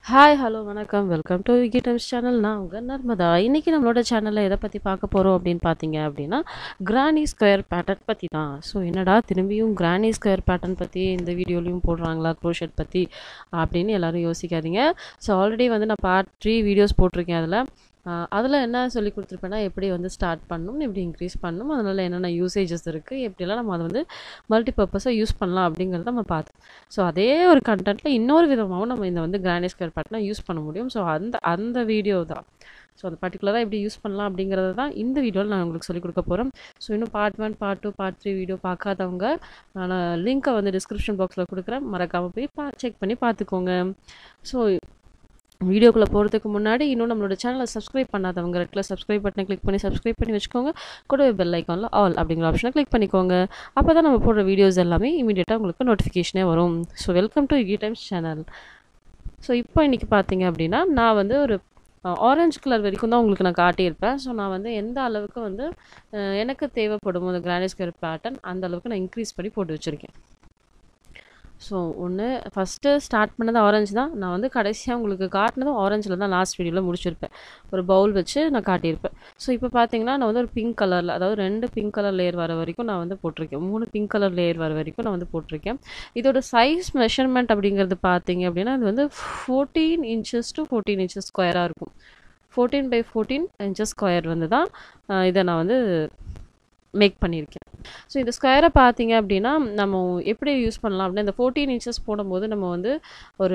Hi hello வணக்கம் welcome to Vicky Times channel. நான் உங்கள் நர்மதா. இன்றைக்கி நம்மளோட சேனலில் எதை பற்றி பார்க்க போகிறோம் அப்படின்னு பார்த்தீங்க அப்படின்னா கிரானி ஸ்கொயர் பேட்டர்ன் பற்றி தான். ஸோ என்னடா திரும்பியும் கிரானி ஸ்கொயர் பேட்டர்ன் பற்றி இந்த வீடியோலையும் போடுறாங்களா, க்ரோஷெட் பற்றி அப்படின்னு எல்லோரும் யோசிக்காதீங்க. ஸோ ஆல்ரெடி வந்து நான் பார்ட் 3 வீடியோஸ் போட்டிருக்கேன். அதில் என்ன சொல்லி கொடுத்துருப்பேன்னா எப்படி வந்து ஸ்டார்ட் பண்ணணும், எப்படி இன்க்ரீஸ் பண்ணணும், அதனால் என்னென்ன யூசேஜஸ் இருக்குது, எப்படிலாம் நம்ம அதை வந்து மல்டிபர்பஸாக யூஸ் பண்ணலாம் அப்படிங்கிறத நம்ம பார்த்தோம். ஸோ அதே ஒரு கண்டென்ட்டில் இன்னொரு விதமாகவும் நம்ம இந்த வந்து கிரானி ஸ்கொயர் பேட்டர்னை யூஸ் பண்ண முடியும். ஸோ அந்த வீடியோ தான். ஸோ அந்த பர்டிகுலராக எப்படி யூஸ் பண்ணலாம் அப்படிங்கிறத தான் இந்த வீடியோவில் நான் உங்களுக்கு சொல்லிக் கொடுக்க போகிறேன். ஸோ இன்னும் பார்ட் 1, பார்ட் 2, பார்ட் 3 வீடியோ பார்க்காதவங்க நான் லிங்க்கை வந்து டிஸ்கிரிப்ஷன் பாக்ஸில் கொடுக்குறேன். மறக்காமல் போய் செக் பண்ணி பார்த்துக்கோங்க. ஸோ வீடியோக்குள்ளே போகிறதுக்கு முன்னாடி இன்னும் நம்மளோட சேனலை சப்ஸ்கிரைப் பண்ணாதவங்க ரெட்டில் சப்ஸ்கிரைப் பட்டனை கிளிக் பண்ணி சப்ஸ்கிரைப் பண்ணி வச்சுக்கோங்க. கூடவே பெல் ஐக்கானில் ஆல் அப்படிங்கிற ஆப்ஷனை கிளிக் பண்ணிக்கோங்க. அப்போ தான் நம்ம போடுற வீடியோஸ் எல்லாமே இமீடியட்டாக உங்களுக்கு நோட்டிஃபிகேஷனே வரும். So welcome to Vicky Times channel. So இப்போ இன்றைக்கி பார்த்தீங்க அப்படின்னா நான் வந்து ஒரு ஆரஞ்சு கலர் வரைக்கும் தான் உங்களுக்கு நான் காட்டியிருப்பேன். ஸோ நான் வந்து எந்த அளவுக்கு வந்து எனக்கு தேவைப்படும் அந்த கிரானி ஸ்கொயர் பேட்டர்ன் அந்த அளவுக்கு நான் இன்க்ரீஸ் பண்ணி போட்டு வச்சுருக்கேன். ஸோ ஃபஸ்ட்டு ஸ்டார்ட் பண்ணது ஆரஞ்சு தான். நான் வந்து கடைசியாக உங்களுக்கு காட்டினதும் ஆரஞ்சில் தான் லாஸ்ட் வீடியோவில் முடிச்சிருப்பேன். ஒரு பவுல் வச்சு நான் காட்டியிருப்பேன். ஸோ இப்போ பார்த்தீங்கன்னா நான் வந்து ஒரு பிங்க் கலரில், அதாவது 2 பிங்க் கலர் லேயர் வர வரைக்கும் நான் வந்து போட்டிருக்கேன். 3 பிங்க் கலர் லேயர் வர வரைக்கும் நான் வந்து போட்டிருக்கேன். இதோட சைஸ் மெஷர்மெண்ட் அப்படிங்கிறது பார்த்தீங்க அப்படின்னா இது வந்து 14 இன்ச்சஸ் டு 14 இன்ச்சஸ் ஸ்கொயராக இருக்கும். 14 by 14 இன்ச்சஸ் ஸ்கொயர் வந்து தான் இதை நான் வந்து மேக் பண்ணியிருக்கேன். ஸோ இந்த ஸ்கொயரை பார்த்தீங்க அப்படின்னா நம்ம எப்படி யூஸ் பண்ணலாம் அப்படின்னா இந்த 14 இன்ச்சஸ் போடும்போது நம்ம வந்து ஒரு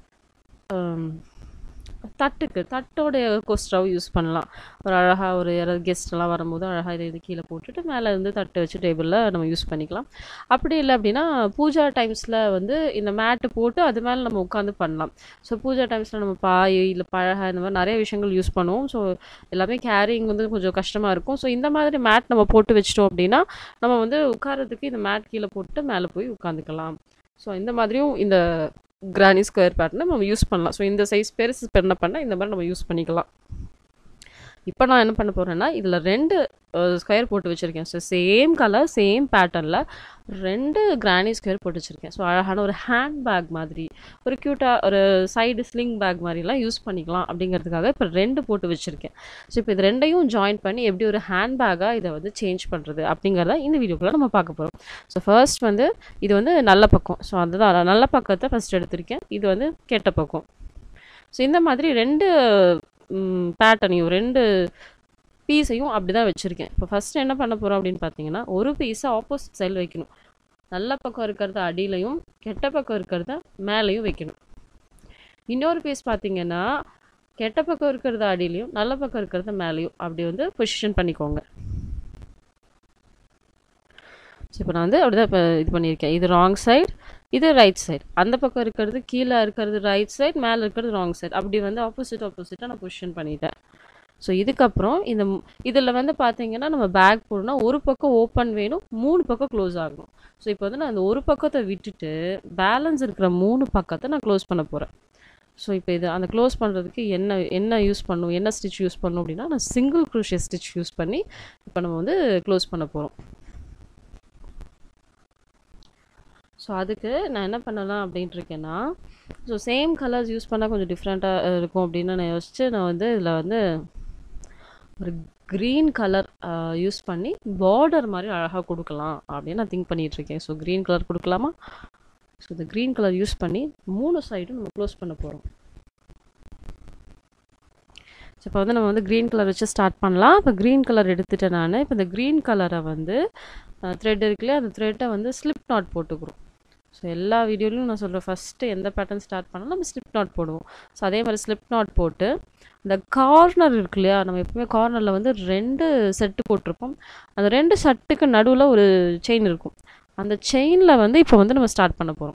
தட்டோடைய கோஸ்டராகவும் யூஸ் பண்ணலாம். ஒரு அழகாக ஒரு யாராவது கெஸ்ட்லாம் வரும்போது அழகாக இதை கீழே போட்டுட்டு மேலே வந்து தட்டு வச்சு டேபிளில் நம்ம யூஸ் பண்ணிக்கலாம். அப்படி இல்லை அப்படின்னா பூஜா டைம்ஸில் வந்து இந்த மேட்டு போட்டு அது மேலே நம்ம உட்காந்து பண்ணலாம். ஸோ பூஜா டைம்ஸில் நம்ம பாய் இல்லை பழகை இந்த மாதிரி நிறைய விஷயங்கள் யூஸ் பண்ணுவோம். ஸோ எல்லாமே கேரிங் வந்து கொஞ்சம் கஷ்டமாக இருக்கும். ஸோ இந்த மாதிரி மேட் நம்ம போட்டு வச்சிட்டோம் அப்படின்னா நம்ம வந்து உட்காரத்துக்கு இந்த மேட் கீழே போட்டு மேலே போய் உட்காந்துக்கலாம். ஸோ இந்த மாதிரியும் இந்த கிரானி ஸ்கொயர் பேட்டர்னை நம்ம யூஸ் பண்ணலாம். ஸோ இந்த சைஸ் பெருசு பண்ண இந்த மாதிரி நம்ம யூஸ் பண்ணிக்கலாம். இப்போ நான் என்ன பண்ண போகிறேன்னா இதில் 2 ஸ்கொயர் போட்டு வச்சுருக்கேன். ஸோ சேம் கலர் சேம் பேட்டர்னில் 2 கிரானி ஸ்கொயர் போட்டு வச்சுருக்கேன். ஸோ அழகான ஒரு ஹேண்ட் பேக் மாதிரி, ஒரு க்யூட்டாக ஒரு சைடு ஸ்லிங் பேக் மாதிரிலாம் யூஸ் பண்ணிக்கலாம் அப்படிங்கிறதுக்காக இப்போ 2 போட்டு வச்சுருக்கேன். ஸோ இப்போ இது 2ஐயும் ஜாயின் பண்ணி எப்படி ஒரு ஹேண்ட் பேக்காக இதை வந்து சேஞ்ச் பண்ணுறது அப்படிங்கிறத இந்த வீடியோக்குள்ளே நம்ம பார்க்க போகிறோம். ஸோ ஃபர்ஸ்ட் வந்து இது வந்து நல்ல பக்கம். ஸோ அதுதான் நல்ல பக்கத்தை ஃபஸ்ட் எடுத்திருக்கேன். இது வந்து கெட்ட பக்கம். ஸோ இந்த மாதிரி 2 பேட்டர்னையும் 2 பீஸையும் அப்படி தான் வச்சுருக்கேன். இப்போ ஃபஸ்ட்டு என்ன பண்ண போகிறோம் அப்படின்னு பார்த்தீங்கன்னா ஒரு பீஸை ஆப்போசிட் சைடில் வைக்கணும். நல்ல பக்கம் இருக்கிறத அடியிலையும் கெட்ட பக்கம் இருக்கிறத மேலேயும் வைக்கணும். இன்னொரு பீஸ் பார்த்தீங்கன்னா கெட்ட பக்கம் இருக்கிறத அடியிலையும் நல்ல பக்கம் இருக்கிறத மேலேயும் அப்படி வந்து பொசிஷன் பண்ணிக்கோங்க. ஸோ இப்போ நான் வந்து அப்படிதான் இப்போ இது பண்ணியிருக்கேன். இது ராங் சைடு, இது ரைட் சைடு. அந்த பக்கம் இருக்கிறது கீழே இருக்கிறது ரைட் சைடு, மேலே இருக்கிறது ராங் சைடு. அப்படி வந்து ஆப்போசிட்டாக நான் பொசிஷன் பண்ணிட்டேன். ஸோ இதுக்கப்புறம் இதில் வந்து பார்த்தீங்கன்னா நம்ம பேக் போடணும்னா ஒரு பக்கம் ஓப்பன் வேணும், 3 பக்கம் க்ளோஸ் ஆகணும். ஸோ இப்போ வந்து நான் அந்த ஒரு பக்கத்தை விட்டுட்டு பேலன்ஸ் இருக்கிற 3 பக்கத்தை நான் க்ளோஸ் பண்ண போகிறேன். ஸோ இப்போ இது அந்த க்ளோஸ் பண்ணுறதுக்கு என்ன யூஸ் பண்ணணும், என்ன ஸ்டிச் யூஸ் பண்ணணும் அப்படின்னா நான் சிங்கிள் க்ரோஷே ஸ்டிச் யூஸ் பண்ணி இப்போ நம்ம வந்து க்ளோஸ் பண்ண போகிறோம். ஸோ அதுக்கு நான் என்ன பண்ணலாம் அப்படின்ட்டு இருக்கேன்னா ஸோ சேம் கலர்ஸ் யூஸ் பண்ணால் கொஞ்சம் டிஃப்ரெண்ட்டாக இருக்கும் அப்படின்னு நான் யோசிச்சு நான் வந்து இதில் வந்து ஒரு க்ரீன் கலர் யூஸ் பண்ணி பார்டர் மாதிரி அழகாக கொடுக்கலாம் அப்படின்னு நான் திங்க் பண்ணிகிட்ருக்கேன். ஸோ க்ரீன் கலர் கொடுக்கலாமா? ஸோ இந்த க்ரீன் கலர் யூஸ் பண்ணி 3 சைடும் நம்ம க்ளோஸ் பண்ண போகிறோம். ஸோ இப்போ வந்து நம்ம வந்து க்ரீன் கலர் வச்சு ஸ்டார்ட் பண்ணலாம். இப்போ க்ரீன் கலர் எடுத்துகிட்டேன் நான். இப்போ இந்த க்ரீன் கலரை வந்து த்ரெட் இருக்குல்லையே அந்த த்ரெட்டை வந்து ஸ்லிப் நாட் போட்டுக்கிறோம். ஸோ எல்லா வீடியோலையும் நான் சொல்கிறேன் ஃபஸ்ட்டு எந்த பேட்டர்ன் ஸ்டார்ட் பண்ணாலும் நம்ம ஸ்லிப் நாட் போடுவோம். ஸோ அதே மாதிரி ஸ்லிப் நாட் போட்டு இந்த கார்னர் இருக்கு இல்லையா, நம்ம எப்பவுமே கார்னரில் வந்து 2 செட்டு போட்டிருப்போம். அந்த 2 செட்டுக்கு நடுவில் ஒரு செயின் இருக்கும். அந்த செயினில் வந்து இப்போ வந்து நம்ம ஸ்டார்ட் பண்ண போகிறோம்.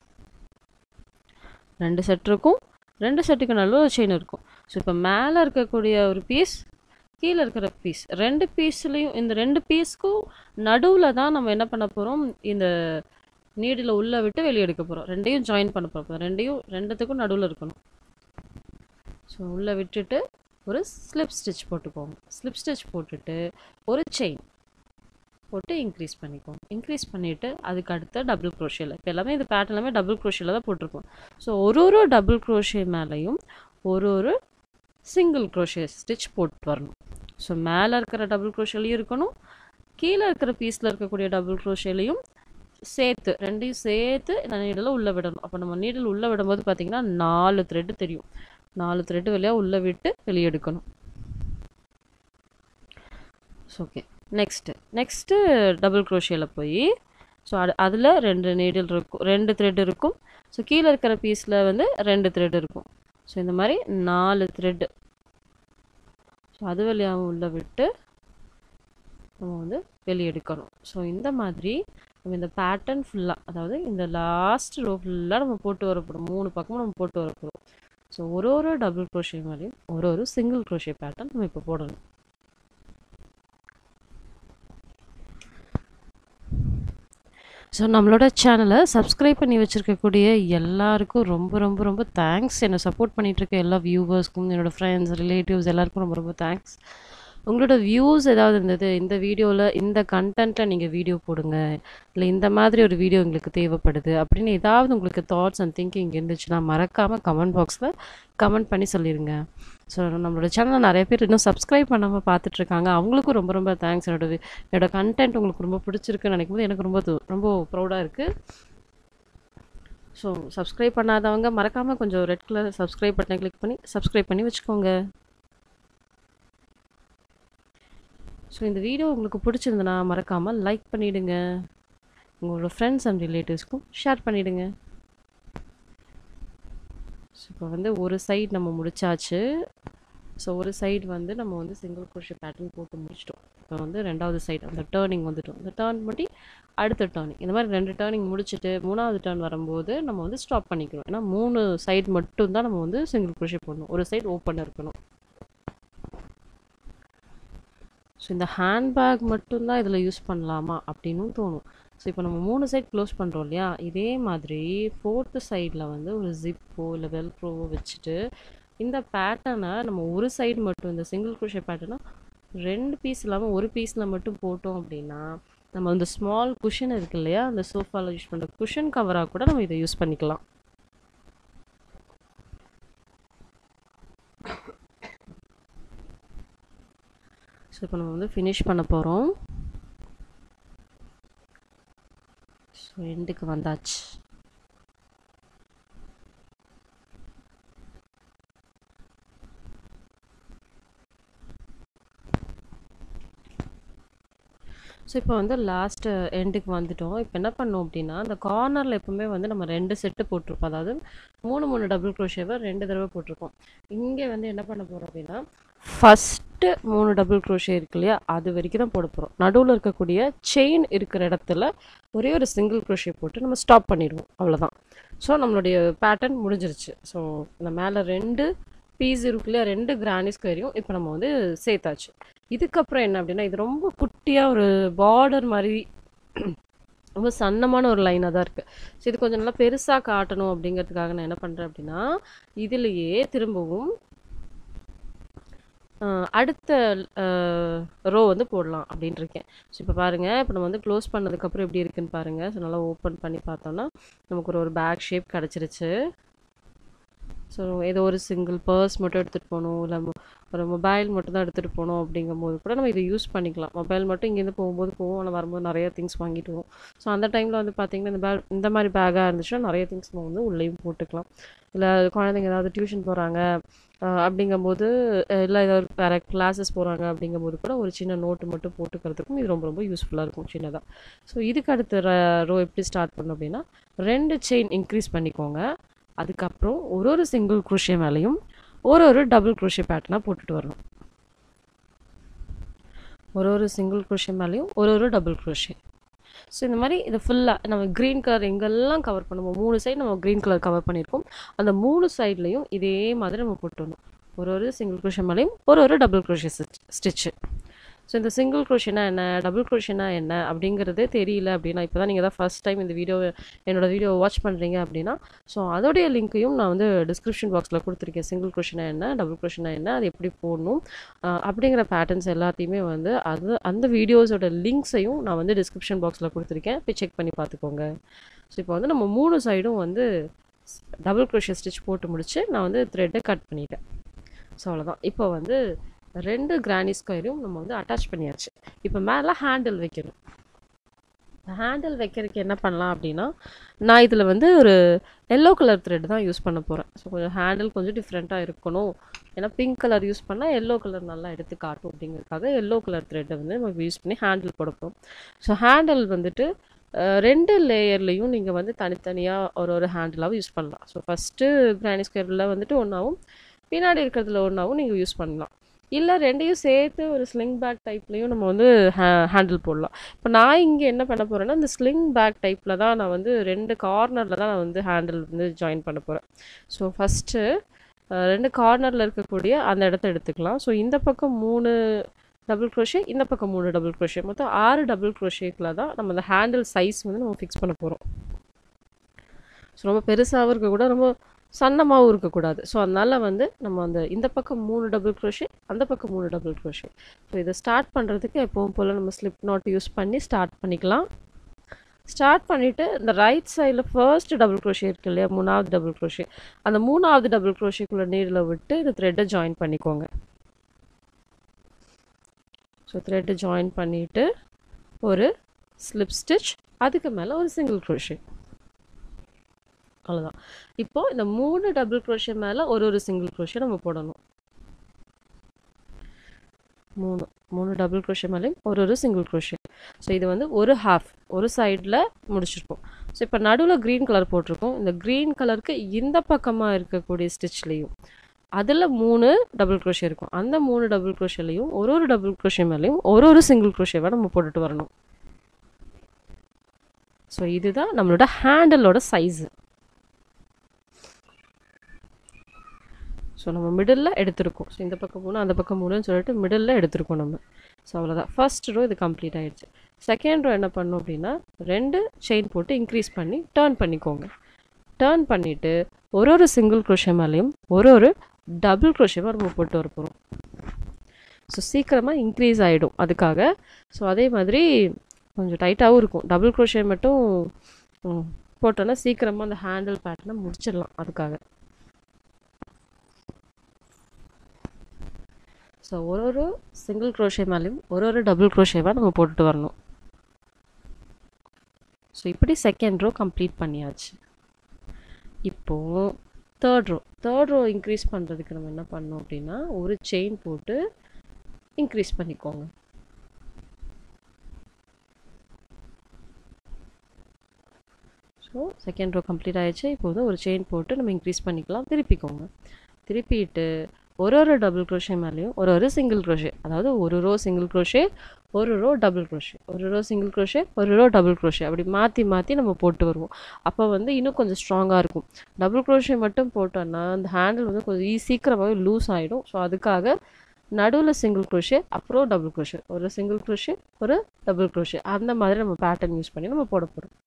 2 செட் இருக்கும், 2 செட்டுக்கு நடுவில் ஒரு செயின் இருக்கும். ஸோ இப்போ மேலே இருக்கக்கூடிய ஒரு பீஸ், கீழே இருக்கிற பீஸ், 2 பீஸ்லேயும் இந்த 2 பீஸ்க்கும் நடுவில் தான் நம்ம என்ன பண்ண போகிறோம், இந்த நீடில் உள்ளே விட்டு வெளியே எடுக்க போகிறோம். 2ஐயும் ஜாயின் பண்ண போகிறோம். 2த்துக்கும் நடுவில் இருக்கணும். ஸோ உள்ளே விட்டுட்டு ஒரு ஸ்லிப் ஸ்டிச் போட்டுக்கோங்க. ஸ்லிப் ஸ்டிச் போட்டுட்டு ஒரு செயின் போட்டு இன்க்ரீஸ் பண்ணிக்கோங்க. இன்க்ரீஸ் பண்ணிவிட்டு அதுக்கு அடுத்த டபுள் க்ரோஷேல இப்போ எல்லாமே இந்த பேட்டர்ன் எல்லாமே டபுள் க்ரோஷேல தான் போட்டிருக்கோம். ஸோ ஒரு டபுள் க்ரோஷே மேலேயும் ஒரு சிங்கிள் க்ரோஷே ஸ்டிச் போட்டு வரணும். ஸோ மேலே இருக்கிற டபுள் க்ரோஷேலையும் இருக்கணும், கீழே இருக்கிற பீஸில் இருக்கக்கூடிய டபுள் க்ரோஷேலையும் சேர்த்து ரெண்டையும் சேர்த்து இந்த நீடில் உள்ளே விடணும். அப்போ நம்ம நீடில் உள்ளே விடும்போது பார்த்திங்கன்னா 4 த்ரெட்டு தெரியும். 4 த்ரெட்டு வழியாக உள்ளே விட்டு வெளியே எடுக்கணும். ஓகே, நெக்ஸ்ட்டு டபுள் க்ரோஷேல போய் ஸோ அதில் 2 நீடில் இருக்கும், 2 த்ரெட் இருக்கும். ஸோ கீழே இருக்கிற பீஸில் வந்து 2 த்ரெட் இருக்கும். ஸோ இந்த மாதிரி 4 த்ரெட்டு ஸோ அது வழியாக உள்ளே விட்டு நம்ம வந்து வெளியே எடுக்கணும். ஸோ இந்த மாதிரி நம்ம இந்த பேட்டர்ன் ஃபுல்லாக, அதாவது இந்த லாஸ்ட் ரோ ஃபுல்லாக நம்ம போட்டு வரப்படும், 3 பக்கமும் நம்ம போட்டு வரப்படும். ஸோ ஒரு டபுள் க்ரோஷே மேலேயும் ஒரு சிங்கிள் க்ரோஷே பேட்டர்ன் நம்ம இப்போ போடணும். ஸோ நம்மளோட சேனலை சப்ஸ்கிரைப் பண்ணி வச்சுருக்கக்கூடிய எல்லாருக்கும் ரொம்ப ரொம்ப ரொம்ப தேங்க்ஸ். என்னை சப்போர்ட் பண்ணிகிட்ருக்க எல்லா வியூவர்ஸ்க்கும், என்னோடய ஃப்ரெண்ட்ஸ், ரிலேட்டிவ்ஸ் எல்லாருக்கும் ரொம்ப ரொம்ப தேங்க்ஸ். உங்களோட வியூஸ் ஏதாவது இருந்தது, இந்த வீடியோவில் இந்த கண்டென்ட்டில் நீங்கள் வீடியோ போடுங்க, இல்லை இந்த மாதிரி ஒரு வீடியோ எங்களுக்கு தேவைப்படுது அப்படின்னு ஏதாவது உங்களுக்கு தாட்ஸ் அண்ட் திங்கிங் இருந்துச்சுன்னா மறக்காமல் கமெண்ட் பாக்ஸில் கமெண்ட் பண்ணி சொல்லிடுங்க. ஸோ நம்மளோட சேனலில் நிறைய பேர் இன்னும் சப்ஸ்கிரைப் பண்ணாமல் பார்த்துட்ருக்காங்க. அவங்களுக்கும் ரொம்ப ரொம்ப தேங்க்ஸ். என்னோட கண்டென்ட் உங்களுக்கு ரொம்ப பிடிச்சிருக்குன்னு நினைக்கும் போது எனக்கு ரொம்ப ப்ரௌடாக இருக்குது. ஸோ சப்ஸ்கிரைப் பண்ணாதவங்க மறக்காமல் கொஞ்சம் ரெட் கலர் சப்ஸ்கிரைப் பட்டனை கிளிக் பண்ணி சப்ஸ்கிரைப் பண்ணி வச்சுக்கோங்க. ஸோ இந்த வீடியோ உங்களுக்கு பிடிச்சிருந்தனா மறக்காமல் லைக் பண்ணிவிடுங்க, உங்களோட ஃப்ரெண்ட்ஸ் அண்ட் ரிலேட்டிவ்ஸ்க்கும் ஷேர் பண்ணிவிடுங்க. ஸோ இப்போ வந்து ஒரு சைடு நம்ம முடிச்சாச்சு. ஸோ ஒரு சைடு வந்து நம்ம வந்து சிங்கிள் க்ரோஷே பேட்டர்ன் போட்டு முடிச்சிட்டோம். இப்போ வந்து 2வது சைடு அந்த டேர்னிங் வந்துட்டோம். அந்த டேர்ன் பண்ணி அடுத்த டேர்னிங், இந்த மாதிரி 2 டேர்னிங் முடிச்சுட்டு 3வது டேர்ன் வரும்போது நம்ம வந்து ஸ்டாப் பண்ணிக்கணும். ஏன்னா 3 சைடு மட்டும்தான் நம்ம வந்து சிங்கிள் க்ரோஷே போடணும், ஒரு சைடு ஓப்பன் இருக்கணும். ஸோ இந்த ஹேண்ட்பேக் மட்டும்தான் இதில் யூஸ் பண்ணலாமா அப்படின்னும் தோணும். ஸோ இப்போ நம்ம 3 சைட் க்ளோஸ் பண்ணுறோம் இல்லையா, இதே மாதிரி 4th சைடில் வந்து ஒரு ஜிப்போ இல்லை வெல்க்ரோவோ வச்சுட்டு இந்த பேட்டர்னை நம்ம ஒரு சைடு மட்டும், இந்த சிங்கிள் க்ரோஷே பேட்டர்னா 2 பீஸ் இல்லாமல் ஒரு பீஸில் மட்டும் போட்டோம் அப்படின்னா நம்ம இந்த ஸ்மால் குஷன் இருக்கு இல்லையா, அந்த சோஃபாவில் யூஸ் பண்ணுற குஷன் கவராக கூட நம்ம இதை யூஸ் பண்ணிக்கலாம். ஸோ இப்போ நம்ம வந்து ஃபினிஷ் பண்ண போகிறோம். ஸோ எண்டுக்கு வந்தாச்சு. ஸோ இப்போ வந்து லாஸ்ட்டு எண்டுக்கு வந்துட்டோம். இப்போ என்ன பண்ணோம் அப்படின்னா, அந்த கார்னரில் எப்போவுமே வந்து நம்ம 2 செட்டு போட்டிருப்போம், அதாவது 3 டபுள் க்ரோஷேவை 2 தடவை போட்டிருக்கோம். இங்கே வந்து என்ன பண்ண போகிறோம் அப்படின்னா, ஃபஸ்ட்டு 3 டபுள் க்ரோஷே இருக்கு இல்லையா, அது வரைக்கும் தான் போட போகிறோம். நடுவில் இருக்கக்கூடிய செயின் இருக்கிற இடத்துல ஒரே ஒரு சிங்கிள் க்ரோஷே போட்டு நம்ம ஸ்டாப் பண்ணிடுவோம், அவ்வளோதான். ஸோ நம்மளுடைய பேட்டர்ன் முடிஞ்சிருச்சு. ஸோ இந்த மேலே 2 பீஸ் இருக்கு இல்லையா, 2 கிரானி ஸ்கொயரையும் இப்போ நம்ம வந்து சேர்த்தாச்சு. இதுக்கப்புறம் என்ன அப்படின்னா, இது ரொம்ப குட்டியாக ஒரு பார்டர் மாதிரி ரொம்ப சன்னமான ஒரு லைனாக தான் இருக்குது. ஸோ இது கொஞ்சம் நல்லா பெருசாக காட்டணும் அப்படிங்கிறதுக்காக நான் என்ன பண்ணுறேன் அப்படின்னா, இதுலேயே திரும்பவும் அடுத்த ரோ வந்து போடலாம் அப்படின்ட்டு இருக்கேன். ஸோ இப்போ பாருங்கள், இப்போ நம்ம வந்து க்ளோஸ் பண்ணதுக்கப்புறம் எப்படி இருக்குன்னு பாருங்கள். ஸோ நல்லா ஓப்பன் பண்ணி பார்த்தோன்னா நமக்கு ஒரு பேக் ஷேப் கிடச்சிருச்சு. ஸோ ஏதோ ஒரு சிங்கிள் பர்ஸ் மட்டும் எடுத்துகிட்டு போகணும், இல்லை ஒரு மொபைல் மட்டும் தான் எடுத்துகிட்டு போகணும் அப்படிங்கும்போது கூட நம்ம இதை யூஸ் பண்ணிக்கலாம். மொபைல் மட்டும் இங்கேருந்து போகும்போது போவோம், ஆனால் வரும்போது நிறைய திங்ஸ் வாங்கிட்டு போவோம். ஸோ அந்த டைமில் வந்து பார்த்திங்கன்னா இந்த மாதிரி பேக்காக இருந்துச்சுன்னா நிறைய திங்ஸ் நம்ம வந்து உள்ளேயும் போட்டுக்கலாம். இல்லை குழந்தைங்க ஏதாவது டியூஷன் போகிறாங்க அப்படிங்கும்போது, இல்லை ஏதாவது வேறு கிளாஸஸ் போகிறாங்க அப்படிங்கும்போது கூட ஒரு சின்ன நோட்டு மட்டும் போட்டுக்கிறதுக்கும் இது ரொம்ப ரொம்ப யூஸ்ஃபுல்லாக இருக்கும் சின்னதாக. ஸோ இதுக்கு அடுத்த ரோ எப்படி ஸ்டார்ட் பண்ணணும் அப்படின்னா, 2 செயின் இன்க்ரீஸ் பண்ணிக்கோங்க. அதுக்கப்புறம் ஒரு சிங்கிள் க்ரோஷே மேலேயும் ஒரு டபுள் க்ரோஷே பேட்டர்னாக போட்டுட்டு வரணும். ஒரு சிங்கிள் க்ரோஷே மேலேயும் ஒரு டபுள் க்ரோஷே. ஸோ இந்த மாதிரி இதை ஃபுல்லாக நம்ம க்ரீன் கலர் எங்கெல்லாம் கவர் பண்ணுவோம், 3 சைடு நம்ம க்ரீன் கலர் கவர் பண்ணியிருக்கோம், அந்த 3 சைட்லேயும் இதே மாதிரி நம்ம போட்டுடணும். ஒரு சிங்கிள் க்ரோஷே மேலேயும் ஒரு டபுள் க்ரோஷே ஸ்டிச்சு. ஸோ இந்த சிங்கிள் க்ரோஷேனா என்ன, டபுள் க்ரோஷேனா என்ன அப்படிங்கிறதே தெரியல அப்படின்னா, இப்போ தான் நீங்கள் தான் ஃபஸ்ட் டைம் இந்த என்னோட வீடியோவை வாட்ச் பண்ணுறீங்க அப்படின்னா, ஸோ அதோடைய லிங்க்கையும் நான் வந்து டிஸ்கிரிப்ஷன் பாக்ஸில் கொடுத்துருக்கேன். சிங்கிள் க்ரோஷேனா என்ன, டபுள் க்ரோஷேனா என்ன, அது எப்படி போடணும் அப்படிங்கிற பேட்டர்ன்ஸ் எல்லாத்தையுமே வந்து அந்த வீடியோஸோட லிங்க்ஸையும் நான் வந்து டிஸ்கிரிப்ஷன் பாக்ஸில் கொடுத்துருக்கேன். போய் செக் பண்ணி பார்த்துக்கோங்க. ஸோ இப்போ வந்து நம்ம 3 சைடும் வந்து டபுள் க்ரோஷே ஸ்டிச் போட்டு முடிச்சு நான் வந்து த்ரெட்டை கட் பண்ணிட்டேன். ஸோ அவ்வளோதான். இப்போ வந்து 2 கிரானி ஸ்கொயரையும் நம்ம வந்து அட்டாச் பண்ணியாச்சு. இப்போ மேலே ஹேண்டில் வைக்கணும். ஹேண்டில் வைக்கிறதுக்கு என்ன பண்ணலாம் அப்படின்னா, நான் இதில் வந்து ஒரு எல்லோ கலர் த்ரெட் தான் யூஸ் பண்ண போகிறேன். ஸோ கொஞ்சம் ஹேண்டில் கொஞ்சம் டிஃப்ரெண்ட்டாக இருக்கணும். ஏன்னா பிங்க் கலர் யூஸ் பண்ணால் எல்லோ கலர் நல்லா எடுத்து காட்டும் அப்படிங்கிறதுக்காக எல்லோ கலர் த்ரெட்டை வந்து நம்ம யூஸ் பண்ணி ஹேண்டில் போட போகிறோம். ஸோ ஹேண்டில் வந்துட்டு 2 லேயர்லேயும் நீங்கள் வந்து தனித்தனியாக ஒரு ஹேண்டிலாகவும் யூஸ் பண்ணலாம். ஸோ ஃபஸ்ட்டு கிரானி ஸ்கொயரில் வந்துட்டு ஒன்றாவும் பின்னாடி இருக்கிறதுல ஒன்றாவும் நீங்கள் யூஸ் பண்ணலாம். இல்லை 2யும் சேர்த்து ஒரு ஸ்லிங் பேக் டைப்லேயும் நம்ம வந்து ஹேண்டில் போடலாம். இப்போ நான் இங்கே என்ன பண்ண போகிறேன்னா, இந்த ஸ்லிங் பேக் டைப்பில் தான் நான் வந்து 2 கார்னரில் தான் நான் வந்து ஹேண்டில் வந்து ஜாயின் பண்ண போகிறேன். ஸோ ஃபஸ்ட்டு 2 கார்னரில் இருக்கக்கூடிய அந்த இடத்த எடுத்துக்கலாம். ஸோ இந்த பக்கம் 3 டபுள் க்ரோஷே, இந்த பக்கம் 3 டபுள் க்ரோஷே, மொத்தம் 6 டபுள் க்ரோஷேக்கில் தான் நம்ம அந்த ஹேண்டில் சைஸ் வந்து நம்ம ஃபிக்ஸ் பண்ண போகிறோம். ஸோ ரொம்ப பெருசாகவும் இருக்கக்கூடாது, ரொம்ப சன்னமாகவும் இருக்கக்கூடாது. ஸோ அதனால் வந்து நம்ம இந்த பக்கம் 3 டபுள் க்ரோஷே, அந்த பக்கம் 3 டபுள் க்ரோஷே. ஸோ இதை ஸ்டார்ட் பண்ணுறதுக்கு எப்பவும் போல் நம்ம ஸ்லிப் நாட் யூஸ் பண்ணி ஸ்டார்ட் பண்ணிக்கலாம். ஸ்டார்ட் பண்ணிவிட்டு இந்த ரைட் சைடில் ஃபர்ஸ்ட் டபுள் க்ரோஷே இருக்குது இல்லையா, 3வது டபுள் க்ரோஷே, அந்த 3வது டபுள் க்ரோஷேக்குள்ளே நீடில் விட்டு இந்த த்ரெட்டை ஜாயின் பண்ணிக்கோங்க. ஸோ த்ரெட்டு ஜாயின் பண்ணிவிட்டு ஒரு ஸ்லிப் ஸ்டிச், அதுக்கு மேலே ஒரு சிங்கிள் க்ரோஷே, அவ்வளோதான். இப்போது இந்த 3 டபுள் க்ரோஷே மேலே ஒரு சிங்கிள் க்ரோஷே நம்ம போடணும். 3 டபுள் க்ரோஷே மேலேயும் ஒரு சிங்கிள் க்ரோஷே. ஸோ இது வந்து ஒரு சைடில் முடிச்சிருக்கோம். ஸோ இப்போ நடுவில் க்ரீன் கலர் போட்டிருக்கோம். இந்த க்ரீன் கலருக்கு இந்த பக்கமாக இருக்கக்கூடிய ஸ்டிச்லேயும் அதில் 3 டபுள் க்ரோஷே இருக்கும். அந்த 3 டபுள் க்ரோஷேலையும் ஒரு டபுள் க்ரோஷே மேலேயும் ஒரு சிங்கிள் க்ரோஷேவை நம்ம போட்டுட்டு வரணும். ஸோ இதுதான் நம்மளோட ஹேண்டிலோட சைஸு. ஸோ நம்ம மிடில் எடுத்திருக்கோம். ஸோ இந்த பக்கம் 3 அந்த பக்கம் 3ன்னு சொல்லிட்டு மிடில் எடுத்திருக்கோம் நம்ம. ஸோ அவ்வளோதான். ஃபர்ஸ்ட் ரோ இது கம்ப்ளீட் ஆகிடுச்சு. செகண்ட் ரோ என்ன பண்ணோம் அப்படின்னா, 2 செயின் போட்டு இன்க்ரீஸ் பண்ணி டர்ன் பண்ணிக்கோங்க. டர்ன் பண்ணிவிட்டு ஒரு சிங்கிள் க்ரோஷே மேலேயும் ஒரு டபுள் க்ரோஷேவாக நம்ம போட்டு வர போகிறோம். ஸோ சீக்கிரமாக இன்க்ரீஸ் ஆகிடும் அதுக்காக. ஸோ அதே மாதிரி கொஞ்சம் டைட்டாகவும் இருக்கும். டபுள் க்ரோஷே மட்டும் போட்டோன்னா சீக்கிரமாக அந்த ஹேண்டில் பேட்டர்னை முடிச்சிடலாம் அதுக்காக. ஸோ ஒரு சிங்கிள் க்ரோஷே மேலேயும் ஒரு டபுள் க்ரோஷேவாக நம்ம போட்டுட்டு வரணும். ஸோ இப்படி செகண்ட் ரோ கம்ப்ளீட் பண்ணியாச்சு. இப்போது தேர்ட் ரோ இன்க்ரீஸ் பண்ணுறதுக்கு நம்ம என்ன பண்ணோம் அப்படின்னா, ஒரு செயின் போட்டு இன்க்ரீஸ் பண்ணிக்கோங்க. ஸோ செகண்ட் ரோ கம்ப்ளீட் ஆகிடுச்சு. இப்போ வந்து ஒரு செயின் போட்டு நம்ம இன்க்ரீஸ் பண்ணிக்கலாம். திருப்பிட்டு ஒரு டபுள் க்ரோஷே மேலேயும் ஒரு சிங்கிள் க்ரோஷே, அதாவது ஒரு ரோ சிங்கிள் க்ரோஷே, ஒரு ரோ டபுள் க்ரோஷே, ஒரு ரோ சிங்கிள் க்ரோஷே, ஒரு ரோ டபுள் க்ரோஷே, அப்படி மாற்றி நம்ம போட்டு வருவோம். அப்போ வந்து இன்னும் கொஞ்சம் ஸ்ட்ராங்காக இருக்கும். டபுள் க்ரோஷே மட்டும் போட்டோன்னா அந்த ஹேண்டில் வந்து கொஞ்சம் சீக்கிரமாகவே லூஸ் ஆகிடும். ஸோ அதுக்காக நடுவில் சிங்கிள் க்ரோஷே, அப்புறம் டபுள் க்ரோஷே, ஒரு சிங்கிள் க்ரோஷே, ஒரு டபுள் க்ரோஷே, அந்த மாதிரி நம்ம பேட்டர்ன் யூஸ் பண்ணி நம்ம போட போகிறோம்.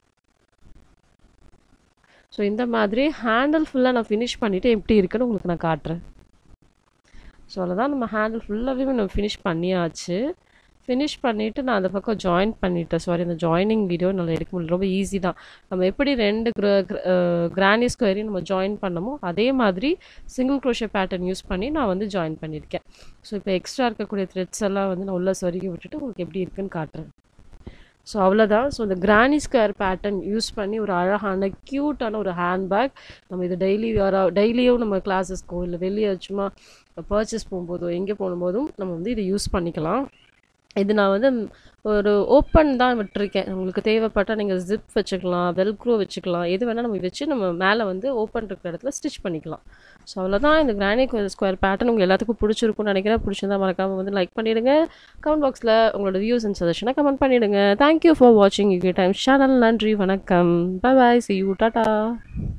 ஸோ இந்த மாதிரி ஹேண்டில் ஃபுல்லாக நான் ஃபினிஷ் பண்ணிவிட்டு எப்படி இருக்குன்னு உங்களுக்கு நான் காட்டுறேன். ஸோ அவ்வளோதான். நம்ம ஹேண்டில் ஃபுல்லாகவே நம்ம ஃபினிஷ் பண்ணியாச்சு. ஃபினிஷ் பண்ணிவிட்டு நான் அந்த பக்கம் ஜாயின் பண்ணிட்டேன். சாரி, இந்த ஜாயினிங் வீடியோ நல்லா எடுக்க முடியல. ரொம்ப ஈஸி தான். நம்ம எப்படி 2 கிரானி ஸ்கொயரையும் நம்ம ஜாயின் பண்ணமோ அதே மாதிரி சிங்கிள் க்ரோஷே பேட்டர்ன் யூஸ் பண்ணி நான் வந்து ஜாயின் பண்ணியிருக்கேன். ஸோ இப்போ எக்ஸ்ட்ரா இருக்கக்கூடிய த்ரெட்ஸ் எல்லாம் வந்து நான் உள்ள சொருகி விட்டுட்டு உங்களுக்கு எப்படி இருக்குன்னு காட்டுறேன். ஸோ அவ்வளோதான். ஸோ இந்த கிரானி ஸ்கொயர் பேட்டர்ன் யூஸ் பண்ணி ஒரு அழகான க்யூட்டான ஒரு ஹேண்ட்பேக் நம்ம இது டெய்லியும் நம்ம கிளாஸஸ்க்கோ இல்லை வெளியே சும்மா பர்ச்சேஸ் போகும்போதோ எங்கே போகும்போதும் நம்ம வந்து இதை யூஸ் பண்ணிக்கலாம். இது நான் வந்து ஒரு ஓப்பன் தான் விட்டுருக்கேன். உங்களுக்கு தேவைப்பட்டால் நீங்கள் ஜிப் வச்சுக்கலாம், வெல்க்ரோ வச்சுக்கலாம், எது வேணால் நம்ம வச்சு நம்ம மேலே வந்து ஓப்பன் இருக்கிற இடத்துல ஸ்டிச் பண்ணிக்கலாம். ஸோ அவ்வளோதான். இந்த கிரானி ஸ்கொயர் பேட்டர்ன் உங்கள் எல்லாத்துக்கும் பிடிச்சிருக்கும்னு நினைக்கிறேன். பிடிச்சிருந்தா மறக்காமல் வந்து லைக் பண்ணிவிடுங்க. கமெண்ட் பாக்ஸில் உங்களோட வியூஸ் அண்ட் சஜஷனை கமெண்ட் பண்ணிவிடுங்க. தேங்க்யூ ஃபார் வாட்சிங் யூகே டைம்ஸ் சேனல். நன்றி, வணக்கம், பாய், see you, டாடா.